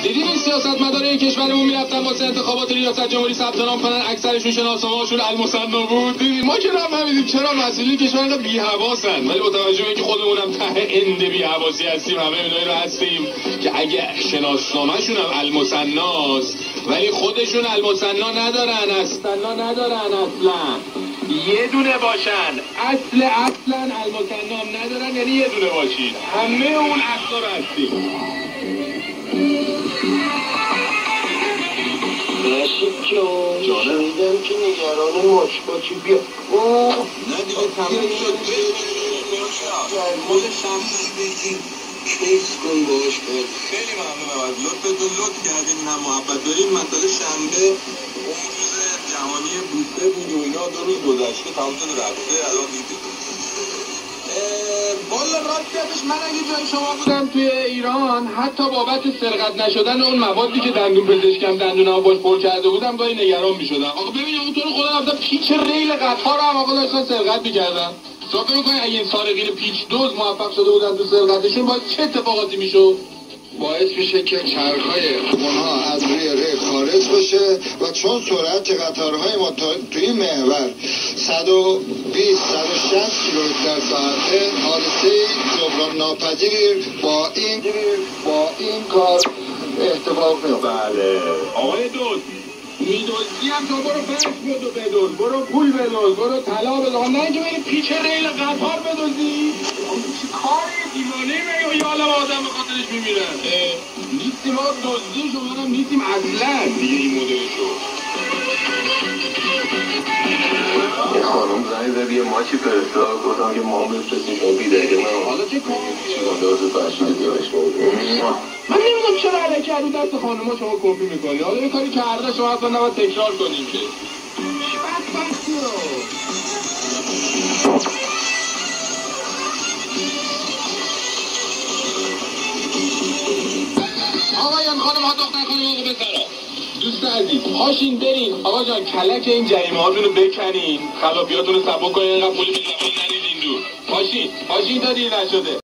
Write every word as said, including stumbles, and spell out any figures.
دیدین این سیاستمدارای کشورمون میرفتن واسه انتخابات ریاست جمهوری ثبت نام کنن، اکثرشون شناسنامه‌هاشون المثنا بود. دیدین ما که نفهمیدیم چرا مسئولین کشور انقدر بی‌حواسن، ولی با توجه به اینکه خودمونم ته اند بی‌حواسی هستیم، همه اینایی رو هستیم که اگه شناسنامه‌شون هم المثناست ولی خودشون المثنا ندارن، اصلا ندارن، اصلا یه دونه باشن، اصل اصلا المثنا هم ندارن، یعنی یه دونه باشین، همه اون اصلا رو هستیم. نشید جان شنیدم که نگران ماشباتی بیا. اوه نه دیگه تمام شد. خود شمسی بگیم کیس کن باش بود. خیلی ممنونم از لطفتون، لطف کردین، نه محبت داریم. مسئله شنبه اون روز جهانی بوده بود و اینا دو روز گذشته تمام شده رفته. الان دیدید والا راستیتش من اگه جای شما بودم توی ایران حتی بابت سرقت نشدن اون موادی که دندون پزشکم دندونمو باش پر کرده بودم گاهی نگران میشدم. آقا ببین اون طور خدا رفتم پیچ ریل قطار رو هم آقا داشتن سرقت میکردن. شما فکر می‌کنید اگه این سارقین پیچ دوز موفق شده بودن تو سرقتشون باید چه اتفاقاتی میشد؟ باعث میشه که چرخهای اونها از روی ریل خارج بشه و چون سرعت قطارهای ما تو این محور صد و بیست تا صد و شصت کیلومتر در ساعته، حادثه جبران ناپذیری با این با این کار اتفاق میفته. بله آقای دوست میدوزی هم تو برو فرش بدو بدوز، برو پول بدوز، برو طلا بدوز، نه اینکه بری پیچ ریل قطار بدوزی. چی کاری دیوانه میگه یا عالم آدم به خاطرش میمیرن. نیستیم آقا دزدی شما هم نیستیم اصلا دیگه این مدلشو. یه خانم زنگ زد یه ماچی فرستاد، گفتم که ما هم بفرستیم کپی دقیقه من حالا چه کاری؟ چیکار دارد فرشید بیارش بود. من نمیدونم چرا علکی رو دست خانوما شما کپی میکنی. حالا یه کاری کرده شما اصلا نباید تکرار کنیم که. آقایان خانم ها دختر خانم آقا بسرا دوست عزیز هاشین برین آقا جان کلک این جریمه هاتون رو بکنین، خلافیاتون رو سبک کنین، اینقدر پولی به زبان نریزین دور. هاشین هاشین تا دیر نشده.